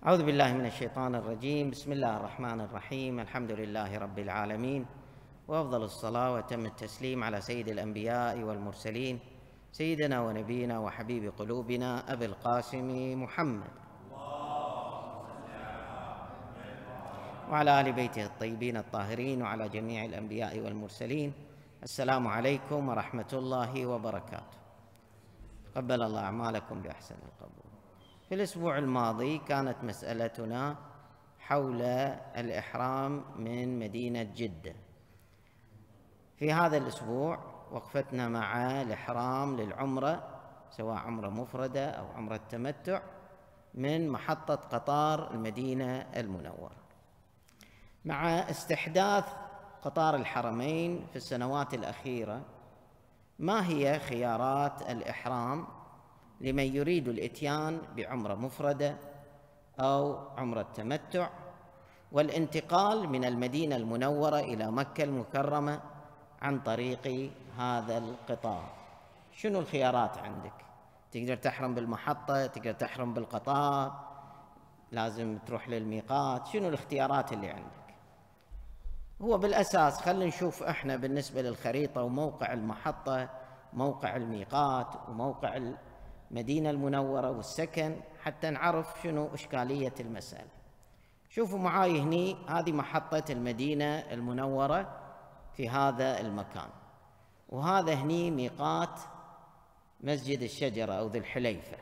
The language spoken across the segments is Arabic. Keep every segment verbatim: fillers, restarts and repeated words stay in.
أعوذ بالله من الشيطان الرجيم. بسم الله الرحمن الرحيم. الحمد لله رب العالمين، وأفضل الصلاة وأتم التسليم على سيد الأنبياء والمرسلين، سيدنا ونبينا وحبيب قلوبنا أبي القاسم محمد وعلى آل بيته الطيبين الطاهرين وعلى جميع الأنبياء والمرسلين. السلام عليكم ورحمة الله وبركاته. قبل الله أعمالكم بأحسن القبول. في الأسبوع الماضي كانت مسألتنا حول الإحرام من مدينة جدة. في هذا الأسبوع وقفتنا مع الإحرام للعمرة، سواء عمرة مفردة أو عمرة تمتع، من محطة قطار المدينة المنورة. مع استحداث قطار الحرمين في السنوات الأخيرة، ما هي خيارات الإحرام لمن يريد الإتيان بعمرة مفردة أو عمرة تمتع والانتقال من المدينة المنورة إلى مكة المكرمة عن طريق هذا القطار؟ شنو الخيارات عندك؟ تقدر تحرم بالمحطة، تقدر تحرم بالقطار، لازم تروح للميقات، شنو الاختيارات اللي عندك؟ هو بالأساس خلينا نشوف إحنا بالنسبة للخريطة وموقع المحطة، موقع الميقات وموقع المدينة المنورة والسكن، حتى نعرف شنو إشكالية المسألة. شوفوا معاي هني، هذه محطة المدينة المنورة في هذا المكان، وهذا هني ميقات مسجد الشجرة أو ذي الحليفة،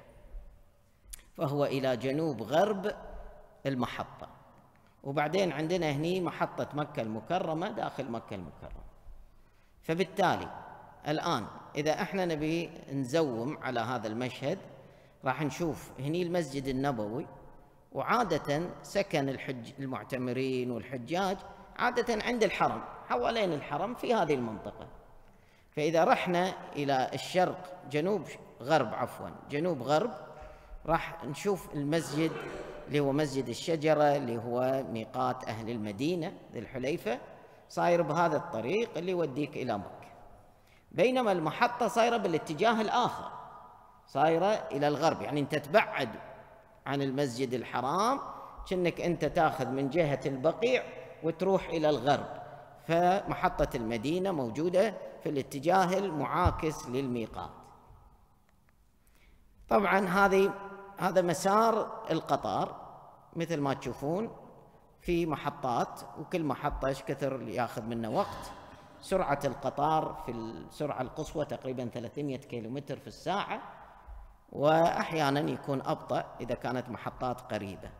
فهو إلى جنوب غرب المحطة. وبعدين عندنا هني محطة مكة المكرمة داخل مكة المكرمة. فبالتالي الآن إذا احنا نبي نزوم على هذا المشهد، راح نشوف هني المسجد النبوي، وعادة سكن الحج المعتمرين والحجاج عادة عند الحرم، حوالين الحرم في هذه المنطقة. فإذا رحنا إلى الشرق جنوب غرب عفوا جنوب غرب، راح نشوف المسجد اللي هو مسجد الشجرة، اللي هو ميقات أهل المدينة ذي الحليفة، صاير بهذا الطريق اللي يوديك إلى مكة. بينما المحطة صايرة بالاتجاه الآخر، صايرة إلى الغرب، يعني أنت تبعد عن المسجد الحرام، كأنك أنت تاخذ من جهة البقيع وتروح إلى الغرب. فمحطة المدينة موجودة في الاتجاه المعاكس للميقات. طبعا هذه هذا مسار القطار مثل ما تشوفون، في محطات، وكل محطة ايش كثر ياخذ منه وقت. سرعة القطار في السرعة القصوى تقريبا ثلاثمئة كيلومتر في الساعة، وأحيانا يكون أبطأ إذا كانت محطات قريبة.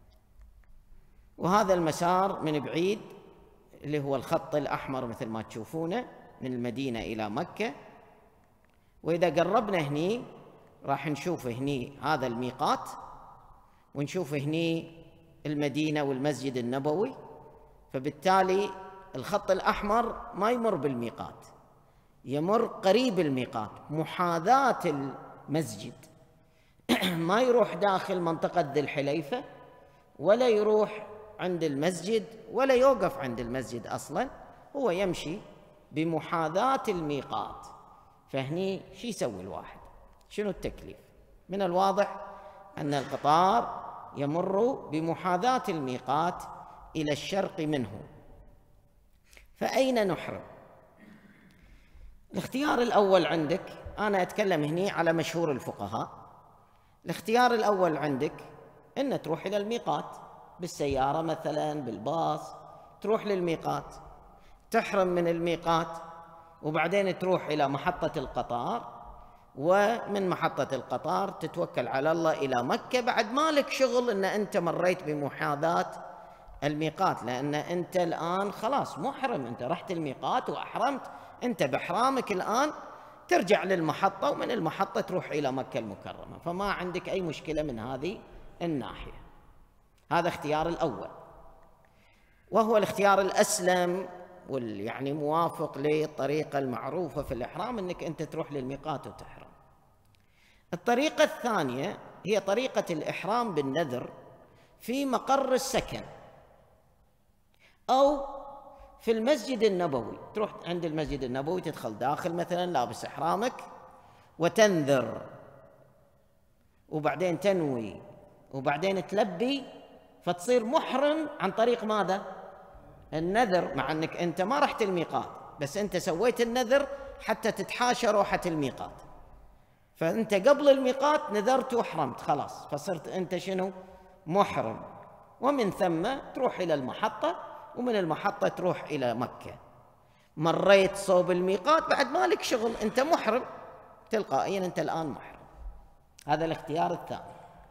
وهذا المسار من بعيد اللي هو الخط الأحمر مثل ما تشوفونه من المدينة إلى مكة. وإذا قربنا هني راح نشوف هني هذا الميقات، ونشوف هني المدينة والمسجد النبوي. فبالتالي الخط الأحمر ما يمر بالميقات، يمر قريب الميقات محاذاة المسجد ما يروح داخل منطقة ذي الحليفة، ولا يروح عند المسجد، ولا يوقف عند المسجد أصلا، هو يمشي بمحاذاة الميقات. فهني شو يسوي الواحد؟ شنو التكليف؟ من الواضح أن القطار يمر بمحاذاة الميقات إلى الشرق منه. فأين نحرم؟ الاختيار الأول عندك، أنا أتكلم هنا على مشهور الفقهاء، الاختيار الأول عندك أن تروح إلى الميقات بالسيارة مثلا، بالباص، تروح للميقات، تحرم من الميقات، وبعدين تروح إلى محطة القطار، ومن محطة القطار تتوكل على الله إلى مكة. بعد مالك شغل أن أنت مريت بمحاذاة الميقات، لأن أنت الآن خلاص محرم، أنت رحت الميقات وأحرمت، أنت بإحرامك الآن ترجع للمحطة، ومن المحطة تروح إلى مكة المكرمة، فما عندك أي مشكلة من هذه الناحية. هذا اختيار الأول، وهو الاختيار الأسلم واليعني موافق للطريقة المعروفة في الإحرام، أنك أنت تروح للميقات وتحرم. الطريقة الثانية هي طريقة الإحرام بالنذر في مقر السكن أو في المسجد النبوي. تروح عند المسجد النبوي، تدخل داخل مثلا لابس إحرامك وتنذر، وبعدين تنوي وبعدين تلبي، فتصير محرم عن طريق ماذا؟ النذر، مع أنك أنت ما رحت الميقات، بس أنت سويت النذر حتى تتحاشى روحة الميقات، فأنت قبل الميقات نذرت وحرمت خلاص، فصرت أنت شنو؟ محرم. ومن ثم تروح إلى المحطة، ومن المحطة تروح إلى مكة. مريت صوب الميقات بعد مالك شغل، أنت محرم تلقائيا، أنت الآن محرم. هذا الاختيار الثاني.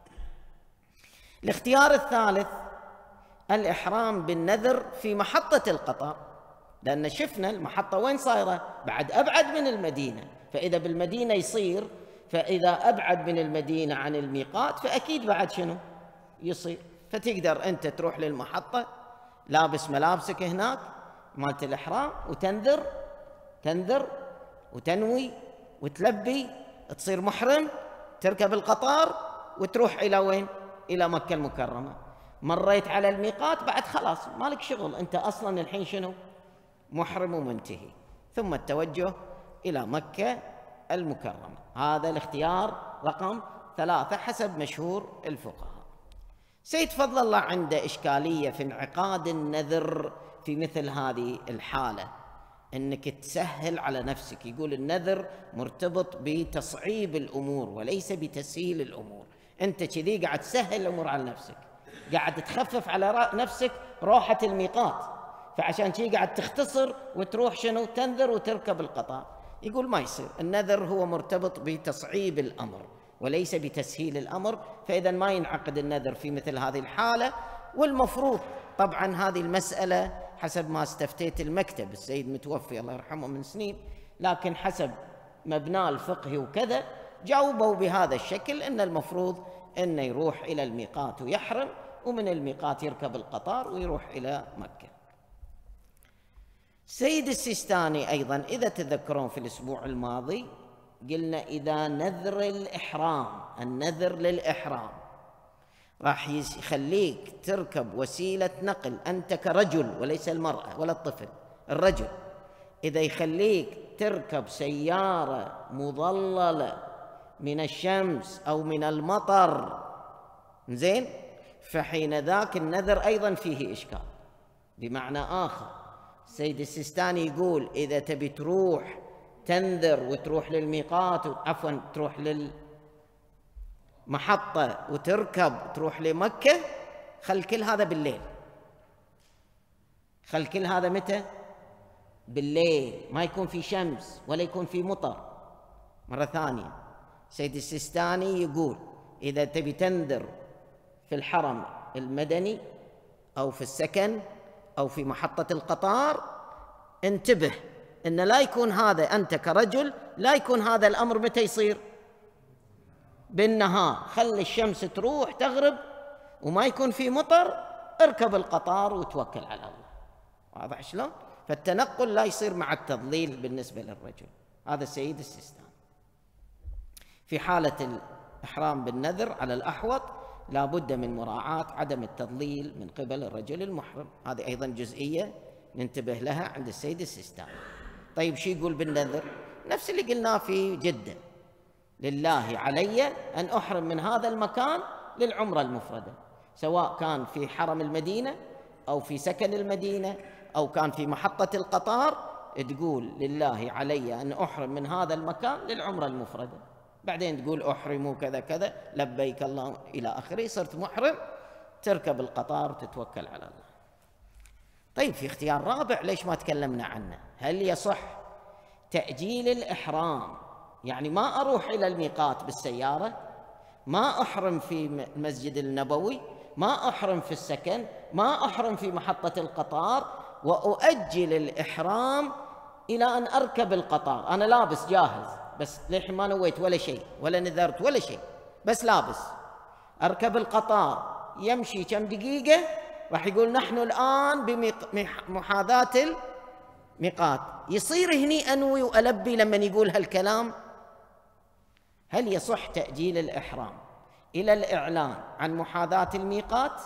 الاختيار الثالث الإحرام بالنذر في محطة القطار، لأن شفنا المحطة وين صايرة؟ بعد أبعد من المدينة، فإذا بالمدينة يصير، فإذا أبعد من المدينة عن الميقات فأكيد بعد شنو يصير. فتقدر أنت تروح للمحطة لابس ملابسك هناك مالت الإحرام، وتنذر تنذر وتنوي وتلبي، تصير محرم، تركب القطار وتروح إلى وين؟ إلى مكة المكرمة. مريت على الميقات بعد خلاص مالك شغل، أنت أصلا الحين شنو؟ محرم ومنتهي. ثم التوجه إلى مكة المكرمة. هذا الاختيار رقم ثلاثة حسب مشهور الفقهاء. سيد فضل الله عنده إشكالية في انعقاد النذر في مثل هذه الحالة، أنك تسهل على نفسك. يقول النذر مرتبط بتصعيب الأمور وليس بتسهيل الأمور. أنت كذي قاعد تسهل الأمور على نفسك، قاعد تخفف على نفسك روحة الميقات، فعشان شي قاعد تختصر وتروح شنو؟ تنذر وتركب القطار. يقول ما يصير، النذر هو مرتبط بتصعيب الأمر وليس بتسهيل الأمر، فإذا ما ينعقد النذر في مثل هذه الحالة. والمفروض طبعا هذه المسألة حسب ما استفتيت المكتب، السيد متوفي الله يرحمه من سنين، لكن حسب مبناه الفقهي وكذا جاوبوا بهذا الشكل، أن المفروض أنه يروح إلى الميقات ويحرم، ومن الميقات يركب القطار ويروح إلى مكة. سيد السيستاني أيضا إذا تذكرون في الأسبوع الماضي قلنا إذا نذر الإحرام، النذر للإحرام راح يخليك تركب وسيلة نقل، أنت كرجل وليس المرأة ولا الطفل، الرجل إذا يخليك تركب سيارة مظللة من الشمس أو من المطر، زين، فحين ذاك النذر أيضا فيه إشكال. بمعنى آخر سيد السيستاني يقول إذا تبي تروح تنذر وتروح للميقات، عفوا تروح للمحطة وتركب تروح لمكة، خل كل هذا بالليل، خل كل هذا متى؟ بالليل، ما يكون في شمس ولا يكون في مطر. مرة ثانية سيد السيستاني يقول إذا تبي تنذر في الحرم المدني أو في السكن أو في محطة القطار، انتبه أن لا يكون هذا أنت كرجل، لا يكون هذا الأمر متى يصير؟ بالنهار، خلي الشمس تروح تغرب وما يكون في مطر، اركب القطار وتوكل على الله. واضح شلون؟ فالتنقل لا يصير مع التضليل بالنسبة للرجل. هذا السيد السيستاني. في حالة الإحرام بالنذر على الأحوط لا بد من مراعاة عدم التضليل من قبل الرجل المحرم. هذه أيضا جزئية ننتبه لها عند السيد السيستاني. طيب شو يقول بالنذر؟ نفس اللي قلناه في جدة، لله علي أن أحرم من هذا المكان للعمرة المفردة، سواء كان في حرم المدينة أو في سكن المدينة أو كان في محطة القطار، تقول لله علي أن أحرم من هذا المكان للعمرة المفردة، بعدين تقول أحرم كذا كذا لبيك الله إلى آخره، صرت محرم، تركب القطار وتتوكل على الله. طيب في اختيار رابع ليش ما تكلمنا عنه؟ هل يصح تأجيل الإحرام؟ يعني ما أروح إلى الميقات بالسيارة، ما أحرم في المسجد النبوي، ما أحرم في السكن، ما أحرم في محطة القطار، وأؤجل الإحرام إلى أن أركب القطار. أنا لابس جاهز بس للحين ما نويت ولا شيء ولا نذرت ولا شيء، بس لابس، أركب القطار يمشي كم دقيقة راح يقول نحن الآن بمحاذاة الميقات، يصير هني أنوي وألبي لما يقول هالكلام. هل يصح تأجيل الإحرام إلى الإعلان عن محاذاة الميقات،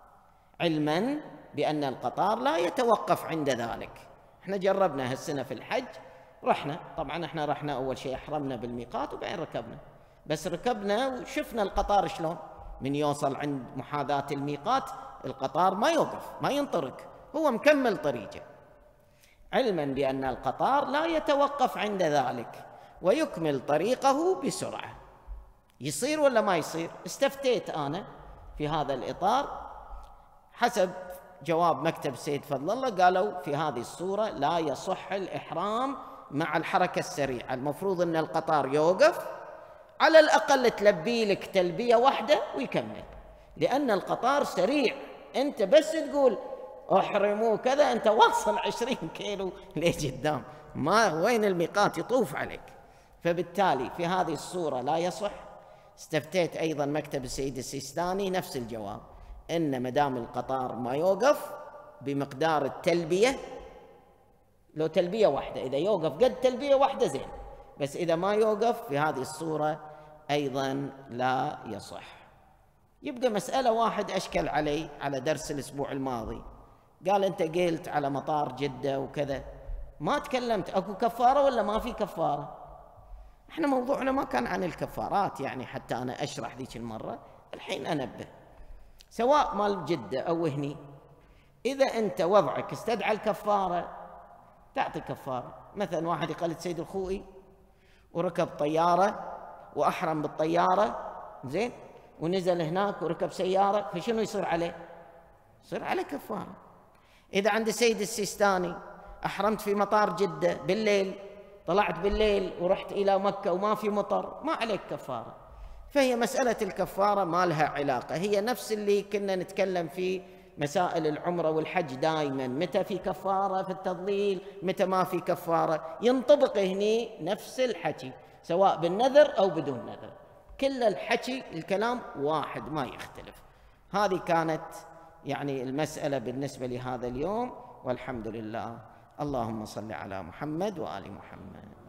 علما بأن القطار لا يتوقف عند ذلك؟ احنا جربنا هالسنة في الحج، رحنا طبعا احنا رحنا أول شيء أحرمنا بالميقات وبعدين ركبنا، بس ركبنا وشفنا القطار شلون من يوصل عند محاذاة الميقات القطار ما يوقف، ما ينطرق، هو مكمل طريقه، علما بأن القطار لا يتوقف عند ذلك ويكمل طريقه بسرعة. يصير ولا ما يصير؟ استفتيت أنا في هذا الإطار حسب جواب مكتب سيد فضل الله، قالوا في هذه الصورة لا يصح الإحرام مع الحركة السريعة، المفروض أن القطار يوقف على الأقل تلبي لك تلبية واحدة ويكمل، لأن القطار سريع، أنت بس تقول احرموا كذا أنت واصل عشرين كيلو لقدام، ما وين الميقات يطوف عليك. فبالتالي في هذه الصورة لا يصح. استفتيت أيضا مكتب السيد السيستاني نفس الجواب، إن مدام القطار ما يوقف بمقدار التلبية، لو تلبية واحدة، إذا يوقف قد تلبية واحدة زين، بس إذا ما يوقف في هذه الصورة أيضا لا يصح. يبقى مسألة واحد أشكل علي على درس الأسبوع الماضي، قال أنت قلت على مطار جدة وكذا، ما تكلمت أكو كفارة ولا ما في كفارة؟ احنا موضوعنا ما كان عن الكفارات يعني حتى أنا أشرح ذيك المرة، الحين أنبه سواء مال جدة أو هني، إذا أنت وضعك استدعى الكفارة تعطي كفارة. مثلا واحد يقلد سيد الخوئي وركب طيارة وأحرم بالطيارة زين، ونزل هناك وركب سيارة، فشنو يصير عليه؟ يصير عليه كفارة. إذا عند سيد السيستاني أحرمت في مطار جدة بالليل، طلعت بالليل ورحت إلى مكة وما في مطر، ما عليك كفارة. فهي مسألة الكفارة ما لها علاقة، هي نفس اللي كنا نتكلم فيه مسائل العمرة والحج دائما، متى في كفارة في التضليل، متى ما في كفارة، ينطبق هني نفس الحكي سواء بالنذر أو بدون نذر، كل الحكي الكلام واحد ما يختلف. هذه كانت يعني المسألة بالنسبة لهذا اليوم، والحمد لله. اللهم صل على محمد وآل محمد.